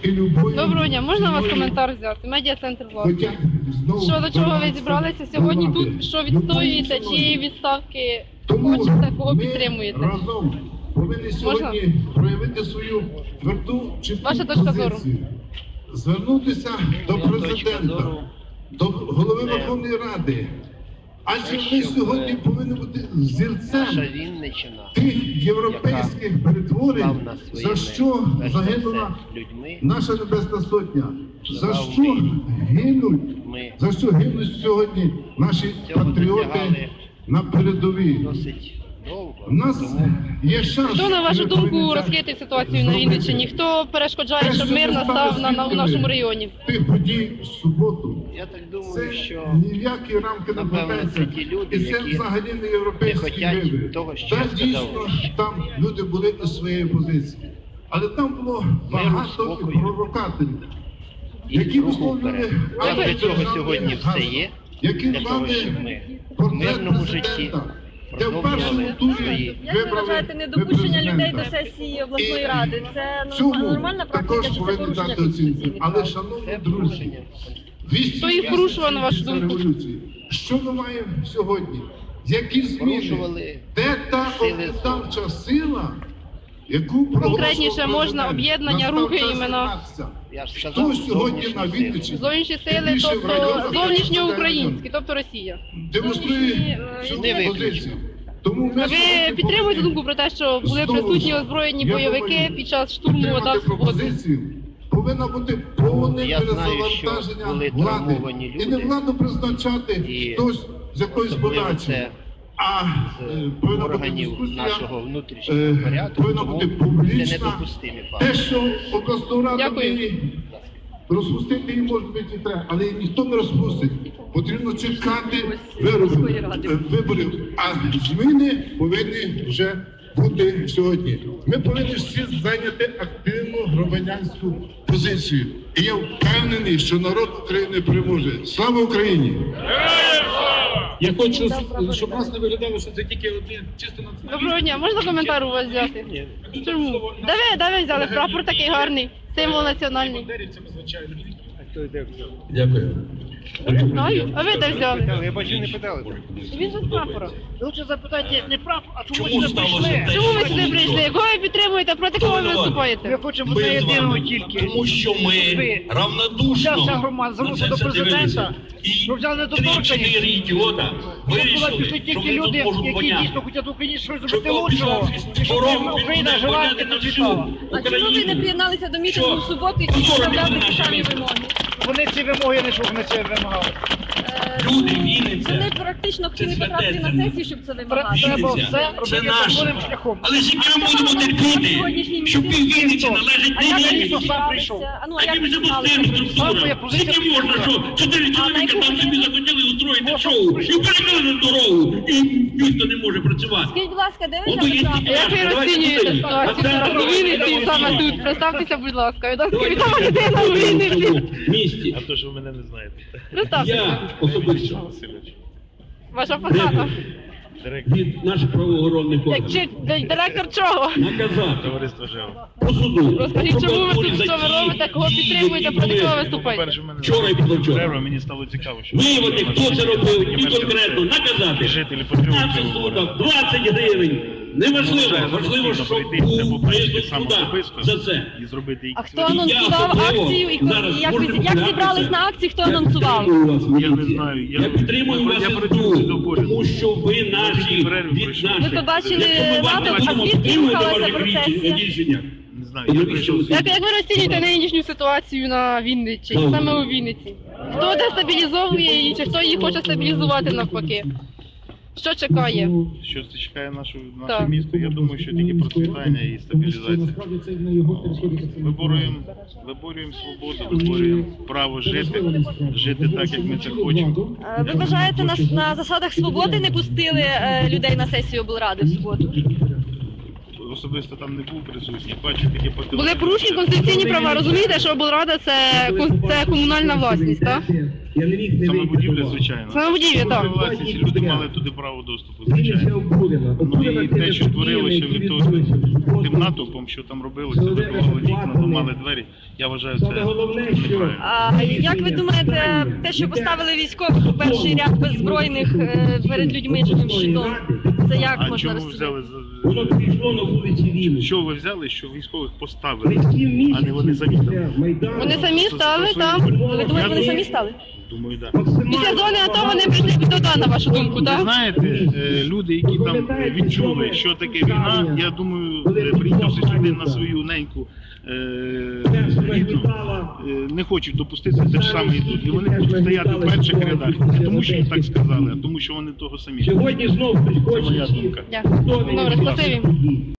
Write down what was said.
Доброго дня, можна вас коментар взяти? Медіа-центр «Власне». Що, до чого ви зібралися сьогодні тут? Що відстоюєте? Чиї відставки хочете, кого підтримуєте? Разом повинні сьогодні проявити свою тверду чітку позицію. Звернутися до президента, до голови Верховної Ради. Адже ми сьогодні повинні бути зірцем тих європейських перетворень, за що загинула наша Небесна Сотня, за що гинуть сьогодні наші патріоти на передовій. У нас є шанс. Хто, на вашу думку, розхитив ситуацію на Вінниччині? Хто перешкоджає, щоб мир настав у нашому районі? Тих подій в суботу. Я так думаю, що ніякі рамки не вкладаються. І це взагалі не європейські вибори. Так, дійсно, там люди були у своєї позиції. Але там було багато провокаторів, які висловлювали сьогодні все є, які для того, щоб ми в мирному житті продовжували свої Як ви вважаєте недопущення людей до сесії обласної ради? Це нормальна практика, чи це порушення конституційних прав? Але, шановні друзі, хто їх порушував, на вашу думку? Що ми маємо сьогодні? Які зміни? Де та об'єднавча сила, яку конкретніше можна об'єднання, рухи, імена? Хто сьогодні на Вінниччині? Зовнішні сили, тобто зовнішньоукраїнські, тобто Росія. Демонструє цю позицію. Ви підтримуєте думку про те, що були присутні озброєні бойовики під час штурму ОДА «Свободи»? Повинно бути повне перезавантаження влади. І не владу призначати хтось з якоїсь подачі. А повинна бути дискусія, повинна бути публічна. Те, що обласну раду розпустити її, може бути, і треба, але її ніхто не розпустить. Потрібно чекати виборів, а зміни повинні вже бути сьогодні. Ми повинні всі зайняти активну громадянську позицію. І я впевнений, що народ України переможе. Слава Україні! Я хочу, щоб нас не виглядало, що це тільки одне чисто національне. Доброго дня, можна коментар у вас взяти? Ні. Чому? Де ви взяли? Прапор такий гарний, символ національний. Дякую. Знаю, а ви де взяли? Я бачу, не питали. Він же з прапора. Лучше запитайте не прапор, а чому Чому ви сюди прийшли? Чому ви сюди прийшли? Кого ви підтримуєте? Проти кого ви Ми виступаєте? хочемо одне єдиного тільки. Тому що ми Вся равнодушно громада на звернувся це до все президента, дивилися. що взяли І недоторканність. 3-4 ідіота Були вирішили, пішли що тільки вони люди, тут можуть які поняти. дійсно хочуть в Україні щось Що зробити лучшого, і щоб дорогу Україна жила і процвітала. А чому ви не приєдналися до мітингу в суботу і виставляли ті самі вимоги? Вони ці вимоги не чув, вони це вимагали. Люди, Вінниця, Вони практично хотіли святе, потрапити це на сесію, щоб це вимагати. Треба Вінниця, все це робити наше. законним шляхом. Але ж яке ми будемо терпіти, що піввінниці належить А не як ви Вінниці. зібралися? А ну, а як Яким ви же зібралися? пустим структурам? Скільки можна, що 4 чоловіка там собі захотіли устроїти шоу, і перекрили дорогу, і місто не може працювати. Скажіть, будь ласка, де ви Ото є взяли А як ви розцінюєте ситуацію зараз у Вінниці саме тут? Представтеся, будь ласка. Відома людина у Вінниці. Місті. А то, що ви мене не знаєте. Представтеся. Я особисто Васильович. Ваша посада. від наших правоохоронних Як органів директор чого? наказати Товариство ЖЕО. по суду. Розкажіть, чому ви про тут, що ви такі робите, кого дії, підтримуєте, які проти були кого виступаєте? По-перше, мене Вчора і позавчора. Треба, мені стало цікаво, що Виявити, хто це робив, і мешканці, конкретно наказати. жителі 15 суток, 20 гривень. Неважливо, важливо, щоб був призов суда за це. і зробити їх. А хто анонсував акцію і як зібрались на акції, хто анонсував? Я не знаю. Я підтримую вас тут, тому що ви наші від наших. Ви побачили Якщо ми вам натовп, бачимо, а звідки підтримуєте рухалася ваші процесія? рішення. Не знаю, я прийшов. Як ви розцінюєте нинішню ситуацію на Вінниччині, саме у Вінниці? Хто дестабілізовує її, чи хто її хоче стабілізувати навпаки? Що чекає? Що це чекає наше Так. місто? Я думаю, що тільки процвітання і стабілізація. Виборюємо свободу, виборюємо право жити так, як ми це хочемо. Ви вважаєте, на засадах свободи не пустили людей на сесію облради в суботу? Особисто там не був присутній. Бачу такі по Були порушені конституційні права, розумієте, що облрада це комунальна власність, так? Я не міг не Саме вийти будівля, до вас. звичайно. Саме будівля, так. Ці люди мали туди право доступу, Вінниця звичайно. обурена. Ну і те, що творилося від того тим натовпом, що там робилося, вибивало вікна, ламали двері, я вважаю, це Саме головне, що неправильно. А як ви думаєте, те, що поставили військових у перший ряд беззбройних перед людьми живим щитом, це як А можна чому розцінити? взяли воно прийшло на вулиці Вінниці. що ви взяли, що військових поставили, а не вони самі там? Вони самі стали там. Ви думаєте, вони самі стали? Думаю, так. Після зони АТО вони прийшли туди, на вашу думку, Ви так? знаєте, люди, які там відчули, що таке війна, я думаю, приїхавши сюди на свою неньку рідну, не хочуть допустити те ж саме йдуть. І вони будуть стояти в перших рядах, не тому, що їм так сказали, а тому, що вони того самі. Сьогодні знов хтось Це моя хоче думка. Дякую. Добре, спасибі.